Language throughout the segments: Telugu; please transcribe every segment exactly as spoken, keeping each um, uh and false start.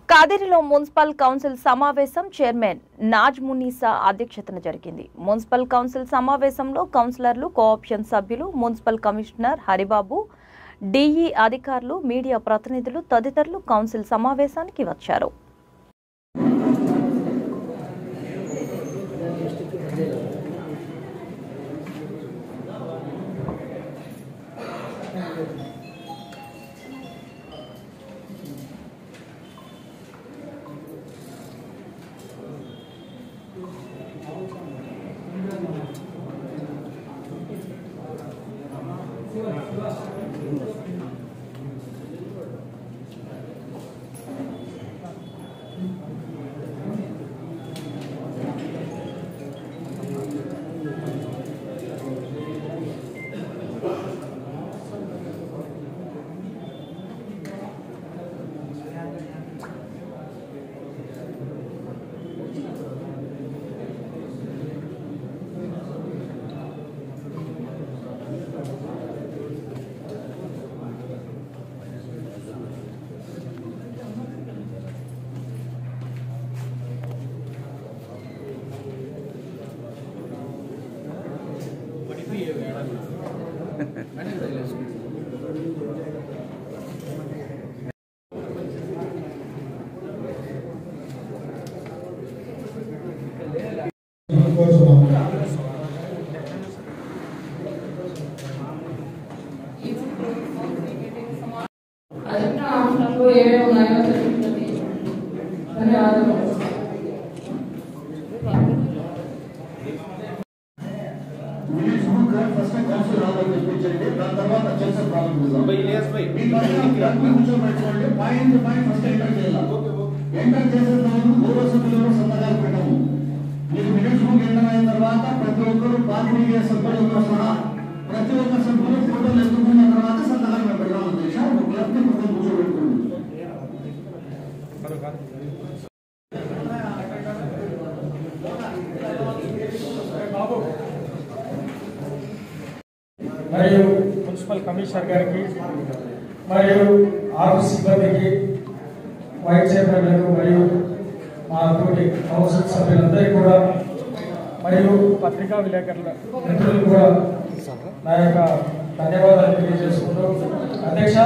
కాదేరిలో మున్సిపల్ కౌన్సిల్ సమావేశం చైర్మన్ నాజ్ మునీసా అధ్యక్షతన జరిగింది. మున్సిపల్ కౌన్సిల్ సమావేశంలో కౌన్సిలర్లు, కోఆప్షన్ సభ్యులు, మున్సిపల్ కమిషనర్ హరిబాబు, డిఈ అధికారులు, మీడియా ప్రతినిధులు తదితరులు కౌన్సిల్ సమావేశానికి వచ్చారు. మరియు మున్సిపల్ కమిషనర్ గారికి మరియు ఆఫీస్ సిబ్బందికి, వైస్ చైర్మన్లకు మరియు మా తోటి కౌన్సిల్ సభ్యులందరికీ కూడా మరియు పత్రికా విలేకరుల మిత్రులు కూడా నా యొక్క ధన్యవాదాలు తెలియజేసుకుంటూ, అధ్యక్ష,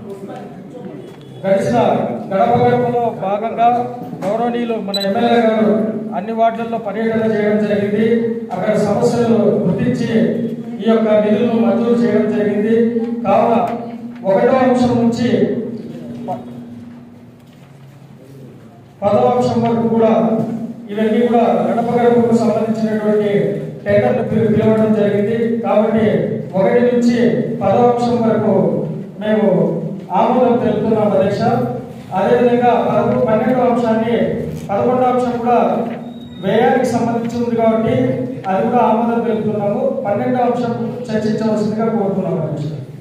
గడిచిన గడప గడపలో భాగంగా గౌరవనీయులు మన ఎమ్మెల్యే గారు అన్ని వార్డులలో పర్యటన చేయడం జరిగింది. అక్కడ సమస్యలు గుర్తించి ఈ యొక్క నిధులను మంజూరు చేయడం జరిగింది. కావున ఒకటో అంశం నుంచి పదవ అంశం వరకు కూడా ఇవన్నీ కూడా గడప గడపకు సంబంధించినటువంటి టెండర్లు పిలవడం జరిగింది. కాబట్టి ఒకటి నుంచి పదవ అంశం వరకు మేము ఆమోదం తెలుపుతున్నాం అధ్యక్ష. అదేవిధంగా పదకొండు పన్నెండవ అంశాన్ని పదకొండవ అంశం కూడా వ్యయానికి సంబంధించి ఉంది కాబట్టి అది కూడా ఆమోదం తెలుపుతున్నాము. పన్నెండవ అంశం చర్చించవలసిందిగా కోరుతున్నాము అధ్యక్ష.